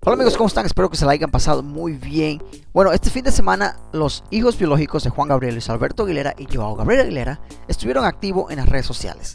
Hola amigos, ¿cómo están? Espero que se la hayan pasado muy bien. Bueno, este fin de semana los hijos biológicos de Juan Gabriel, Luis Alberto Aguilera y Joao Gabriel Aguilera estuvieron activos en las redes sociales.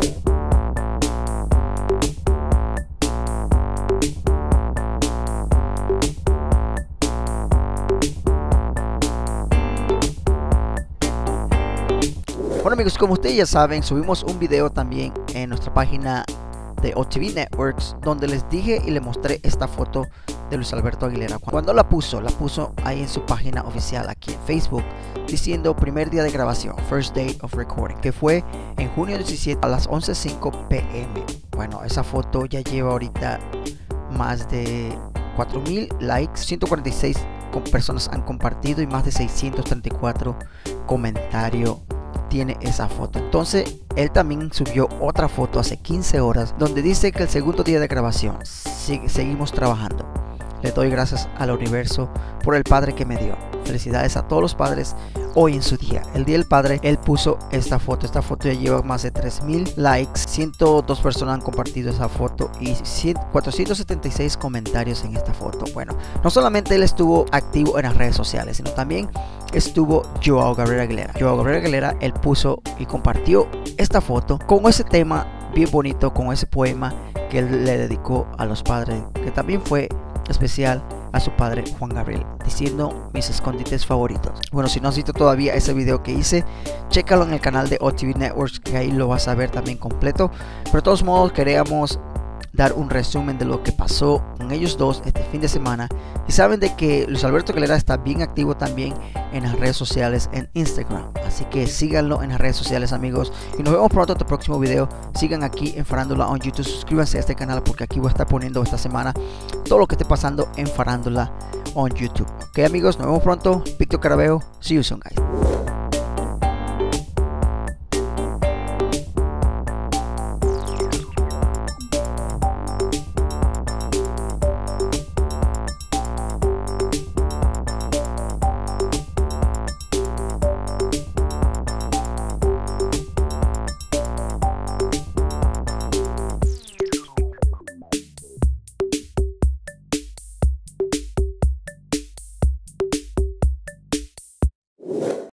Bueno amigos, como ustedes ya saben, subimos un video también en nuestra página de OTV Networks donde les dije y les mostré esta foto de Luis Alberto Aguilera. Cuando la puso ahí en su página oficial aquí en Facebook diciendo primer día de grabación, first day of recording, que fue en junio 17 a las 11:05 p.m. Bueno, esa foto ya lleva ahorita más de 4,000 likes, 146 personas han compartido y más de 634 comentarios tiene esa foto. Entonces él también subió otra foto hace 15 horas donde dice que el segundo día de grabación seguimos trabajando. Le doy gracias al universo por el padre que me dio. Felicidades a todos los padres hoy en su día, el día del padre. Él puso esta foto ya lleva más de 3,000 likes, 102 personas han compartido esa foto y 476 comentarios en esta foto. Bueno, no solamente él estuvo activo en las redes sociales, sino también estuvo Joao Gabriel Aguilera. Joao Gabriel Aguilera, él puso y compartió esta foto con ese tema bien bonito, con ese poema que él le dedicó a los padres, que también fue especial a su padre Juan Gabriel, diciendo mis escondites favoritos. Bueno, si no has visto todavía ese video que hice, chécalo en el canal de OTV Networks, que ahí lo vas a ver también completo. Pero de todos modos queríamos dar un resumen de lo que pasó con ellos dos este fin de semana. Y saben de que Luis Alberto Aguilera está bien activo también en las redes sociales, en Instagram, así que síganlo en las redes sociales amigos, y nos vemos pronto en el próximo video. Sigan aquí en Farándula on YouTube, suscríbanse a este canal porque aquí voy a estar poniendo esta semana todo lo que esté pasando en Farándula on YouTube. Ok amigos, nos vemos pronto. Víctor Carabejo, see you soon guys.